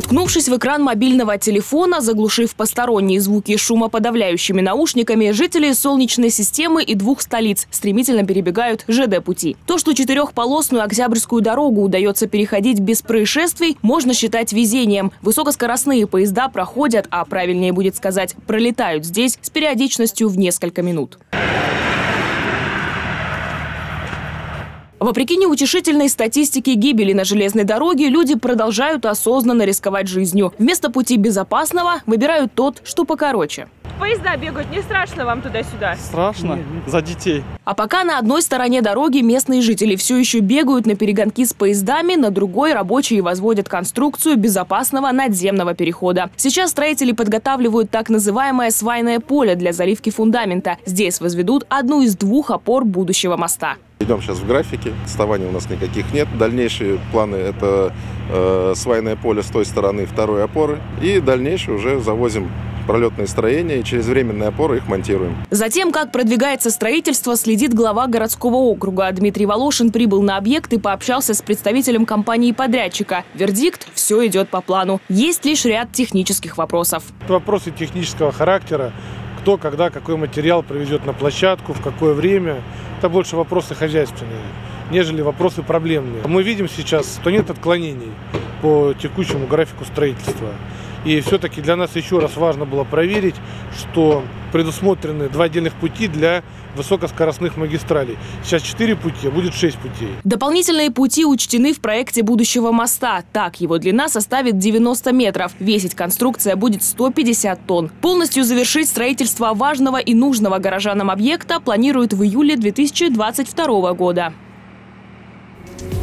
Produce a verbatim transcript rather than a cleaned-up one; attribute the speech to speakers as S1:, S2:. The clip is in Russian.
S1: Уткнувшись в экран мобильного телефона, заглушив посторонние звуки шумоподавляющими наушниками, жители Солнечной системы и двух столиц стремительно перебегают ЖД-пути. То, что четырехполосную Октябрьскую дорогу удается переходить без происшествий, можно считать везением. Высокоскоростные поезда проходят, а правильнее будет сказать, пролетают здесь с периодичностью в несколько минут. Вопреки неутешительной статистике гибели на железной дороге, люди продолжают осознанно рисковать жизнью. Вместо пути безопасного выбирают тот, что покороче.
S2: Поезда бегают, не страшно вам туда-сюда?
S3: Страшно за детей.
S1: А пока на одной стороне дороги местные жители все еще бегают на перегонки с поездами, на другой рабочие возводят конструкцию безопасного надземного перехода. Сейчас строители подготавливают так называемое свайное поле для заливки фундамента. Здесь возведут одну из двух опор будущего моста.
S4: Идем сейчас в графике, отставаний у нас никаких нет. Дальнейшие планы – это э, свайное поле с той стороны второй опоры. И дальнейшее уже завозим пролетные строения и через временные опоры их монтируем.
S1: Затем, как продвигается строительство, следит глава городского округа. Дмитрий Волошин прибыл на объект и пообщался с представителем компании-подрядчика. Вердикт – все идет по плану. Есть лишь ряд технических вопросов.
S5: Вопросы технического характера. Кто, когда, какой материал привезет на площадку, в какое время. Это больше вопросы хозяйственные, нежели вопросы проблемные. Мы видим сейчас, что нет отклонений по текущему графику строительства. И все-таки для нас еще раз важно было проверить, что предусмотрены два отдельных пути для высокоскоростных магистралей. Сейчас четыре пути, а будет шесть путей.
S1: Дополнительные пути учтены в проекте будущего моста. Так, его длина составит девяносто метров. Весить конструкция будет сто пятьдесят тонн. Полностью завершить строительство важного и нужного горожанам объекта планируют в июле две тысячи двадцать второго года.